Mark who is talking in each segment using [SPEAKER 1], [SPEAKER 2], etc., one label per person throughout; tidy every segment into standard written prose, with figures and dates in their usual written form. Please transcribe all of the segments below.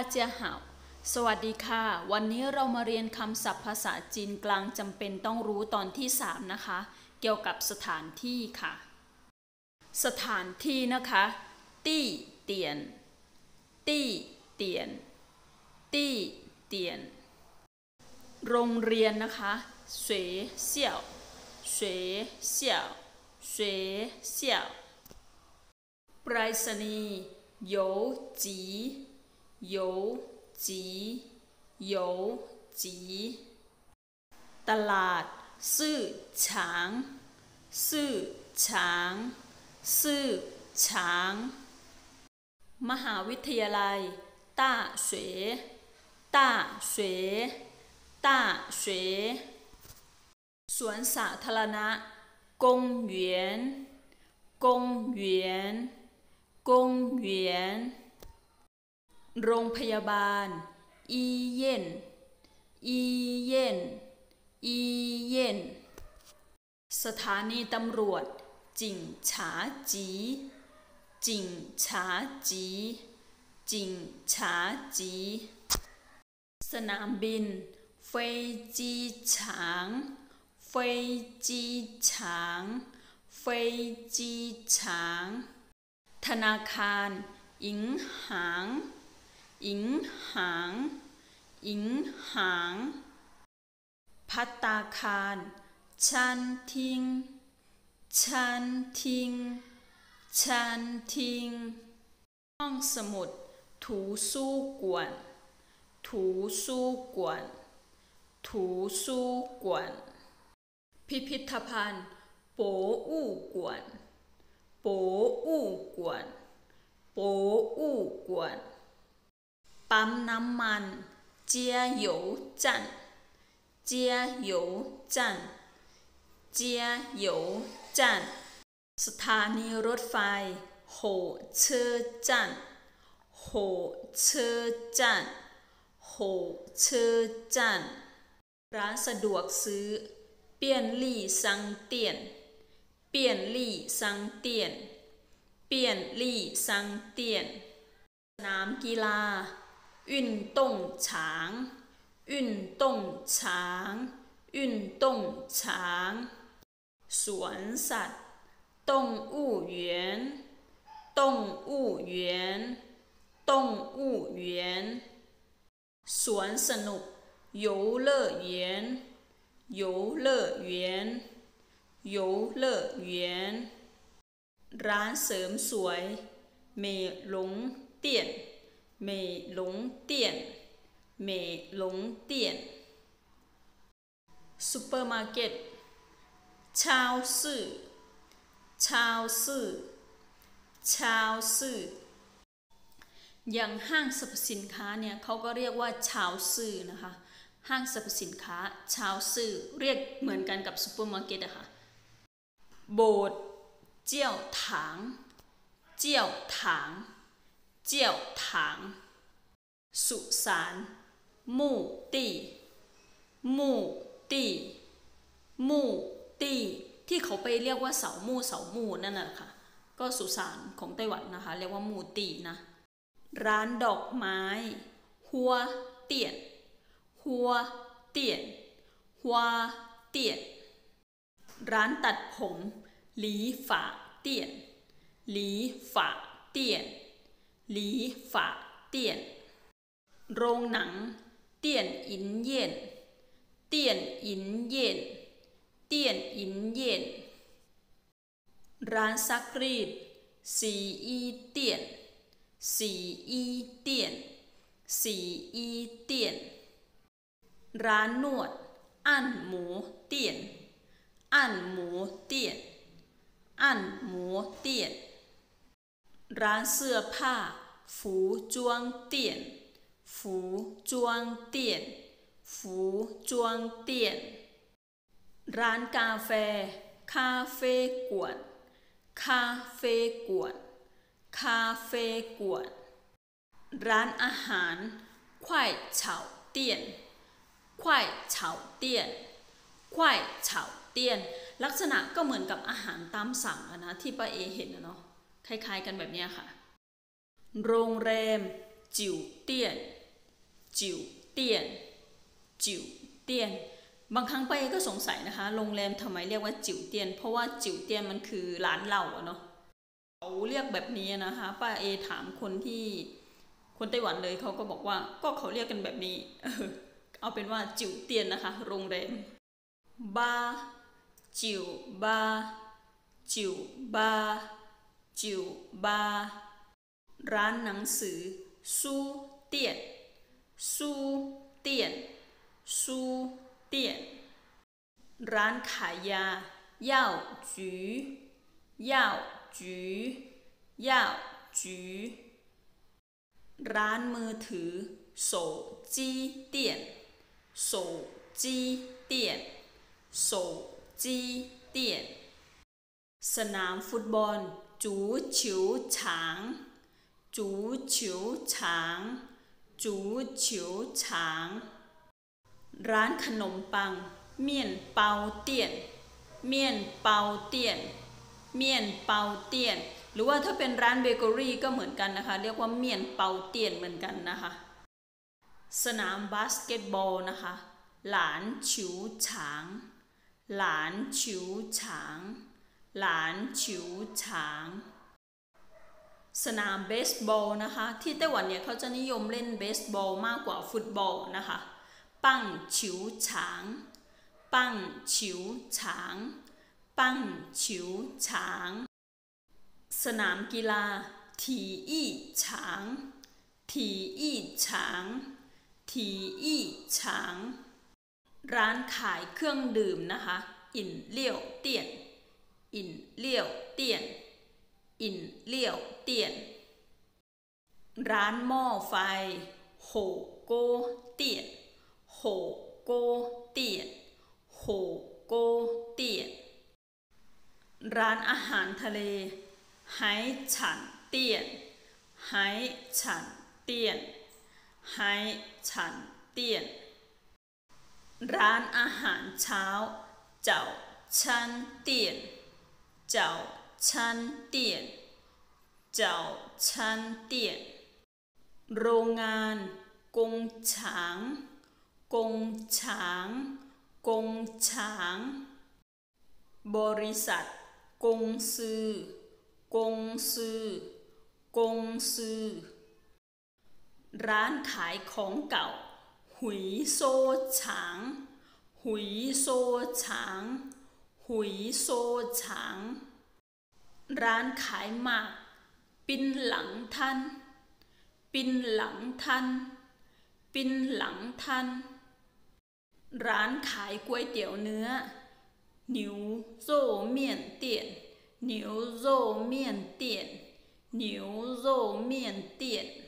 [SPEAKER 1] เจียห่าวสวัสดีค่ะวันนี้เรามาเรียนคำศัพท์ภาษาจีนกลางจำเป็นต้องรู้ตอนที่3นะคะเกี่ยวกับสถานที่ค่ะสถานที่นะคะตี้เตียนตี้เตียนตี้เตียนโรงเรียนนะคะ学校学校学校ไปรษณีย์邮局邮局邮局ตลาดซื่อฉางซื่อฉางซื่อฉางมหาวิทยาลัยต้าเสวยต้าเสวยต้าเสวยสวนสาธารณะกงเหวียนกงเหวียนกงเหวียนโรงพยาบาลอีเย่นอีเย่นอีเย่นสถานีตำรวจจิงฉาจีจิงฉาจีจิงฉาจีสนามบินเฟยจีฉางเฟยจีฉางเฟยจีฉางธนาคารอิงหางอิงหางอิงหางภัตตาคารชันทิงชันทิงชันทิงห้องสมุดถูสู้กวนถูสู้กวนถูสู้กวนพิพิธภัณฑ์โปอู้กวนโปอู้กวนโปอู้กวนปั๊มน้ำมันเจียโหยวจั่นเจียโหยวจั่นเจียโหยวจั่นสถานีรถไฟโหเชอจั่นโหเชอจั่นโหเชอจั่นร้านสะดวกซื้อเปี้ยนลี่ซังเตียนเปี้ยนลี่ซังเตียนเปี้ยนลี่ซังเตียนสนามกีฬา运动场运动场运动场สวนสัตว์动物园动物园动物园สวนสนุก游乐园游乐园游乐园ร้านเสริมสวยเมหลงเตี้ยนเมหลงเตี้ยนเมหลงเตี้ยนซูเปอร์มาร์เก็ต超市超市超市อย่างห้างสรรพสินค้าเนี่ยเขาก็เรียกว่าชาวซื่อนะคะห้างสรรพสินค้าชาวซื่อเรียกเหมือนกันกับซูเปอร์มาร์เก็ตอะค่ะโบสถ์เจี้ยวถางเจี้ยวถางเจี้ยวถางสุสานมู่ตี้มู่ตี้มู่ตี้ที่เขาไปเรียกว่าเสามู่เสามู่นั่นแหละค่ะก็สุสานของไต้หวันนะคะเรียกว่ามู่ตี้นะร้านดอกไม้หัวเตี้ยนหัวเตี้ยนหัวเตี้ยนร้านตัดผมหลีฝาเตี้ยนหลีฝาเตี้ยนหลีฝาเตี้ยนโรงหนังเตี้ยนอินเย่นเตี้ยนอินเย่นเตี้ยนอินเย่นร้านซักรีดสีอีเตี้ยนสีอีเตี้ยนสีอีเตี้ยนร้านนวดอั้นหมูเตี้ยนอั้นหมูเตี้ยนอั้นหมูเตี้ยนร้านเสื้อผ้าฝูจวงเตี้ยนฝูจวงเตี้ยนฝูจวงเตี้ยนร้านกาแฟคาเฟ่กวนคาเฟ่กวนคาเฟ่กวนร้านอาหารควายเฉาเตี้ยนควายเฉาเตี้ยนควายเฉาเตี้ยนลักษณะก็เหมือนกับอาหารตามสั่งนะที่ป้าเอเห็นนะเนาะคล้ายๆกันแบบนี้ค่ะโรงแรมจิ๋วเตี้ยนจิ๋วเตี้ยนจิ๋วเตี้ยนบางครั้งป้าเอก็สงสัยนะคะโรงแรมทำไมเรียกว่าจิ๋วเตี้ยนเพราะว่าจิ๋วเตี้ยนมันคือร้านเหล้าเนาะเขาเรียกแบบนี้นะคะป้าเอถามคนไต้หวันเลยเขาก็บอกว่าก็เขาเรียกกันแบบนี้เอาเป็นว่าจิ๋วเตี้ยนนะคะโรงแรมบาจิ๋วบาจิ๋วบาจิ๋วบาร้านหนังสือซูเตี้ยนซูเตี้ยนซูเตี้ยนร้านขายยาเย่าจื้อเย่าจื้อเย่าจื้อร้านมือถือ手机店手机店手机店สนามฟุตบอลจูฉิวฉางจูฉิวฉางจูฉิวฉางร้านขนมปังเมี่ยนเปาเตี้ยนเมี่ยนเปาเตี้ยนเมี่ยนเปาเตี้ยนหรือว่าถ้าเป็นร้านเบเกอรี่ก็เหมือนกันนะคะเรียกว่าเมี่ยนเปาเตี้ยนเหมือนกันนะคะสนามบาสเกตบอลนะคะหลานฉิวฉางหลานฉิวฉางหลานฉิวฉางสนามเบสบอลนะคะที่ไต้หวันเนี่ยเขาจะนิยมเล่นเบสบอลมากกว่าฟุตบอลนะคะปังฉิวฉางปังฉิวฉางปังฉิวฉางสนามกีฬาถีอี้ฉางถีอี้ฉางถีอี้ฉางร้านขายเครื่องดื่มนะคะอินเลี่ยวเตี้ยนอินเลี่ยวเตี้ยนอินเลี่ยวเตี้ยนร้านหม้อไฟโหโกเตี้ยนโหโกเตี้ยนโหโกเตี้ยนร้านอาหารทะเลไหฉันเตี้ยนไหฉันเตี้ยนไหฉันเตี้ยนร้านอาหารเช้าเจ้าชันเตี้ยนเจ้าชันเตี้ยนเจ้าชันเตี้ยนโรงงานกงฉางกงฉางกงฉางบริษัทกงซือกงซือกงซือร้านขายของเก่าหุยโซฉางหุยโซฉางหุยโซฉางร้านขายหมากปินหลังทันปินหลังทันปินหลังทันร้านขายก๋วยเตี๋ยวเนื้อ牛肉面店牛肉面店牛肉面店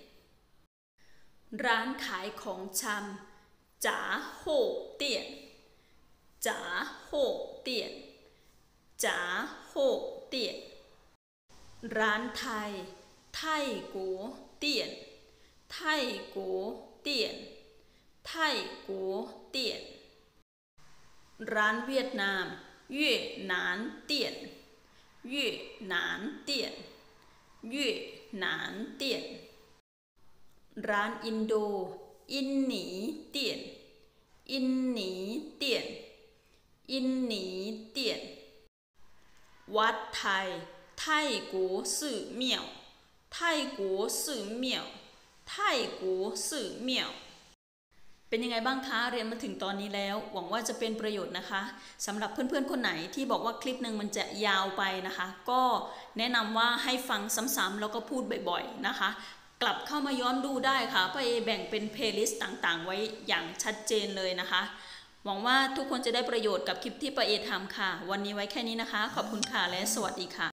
[SPEAKER 1] ร้านขายของชำจ๋าโฮเตี้ยนจ๋าโฮเตี้ยนจ๋าโฮเตี้ยนร้านไทยไทยกัวเตี้ยนไทยกัวเตี้ยนไทยกัวเตี้ยนร้านเวียดนามเวียดนามเตี้ยนเวียดนามเตี้ยนเวียดนามเตี้ยนร้านอินโดอินหนีเตี้ยนอินหนีเตี้ยนอินหนีเตี้ยนวัดไทยไทยกัวสื่อเมี่ยวไทยกัวสื่อเมี่ยวไทยกัวสื่อเมี่ยวเป็นยังไงบ้างคะเรียนมาถึงตอนนี้แล้วหวังว่าจะเป็นประโยชน์นะคะสำหรับเพื่อนๆคนไหนที่บอกว่าคลิปหนึ่งมันจะยาวไปนะคะก็แนะนำว่าให้ฟังซ้ำๆแล้วก็พูดบ่อยๆนะคะกลับเข้ามาย้อนดูได้ค่ะป้าเอแบ่งเป็นเพลย์ลิสต์ต่างๆไว้อย่างชัดเจนเลยนะคะหวังว่าทุกคนจะได้ประโยชน์กับคลิปที่ป้าเอทำค่ะวันนี้ไว้แค่นี้นะคะขอบคุณค่ะและสวัสดีค่ะ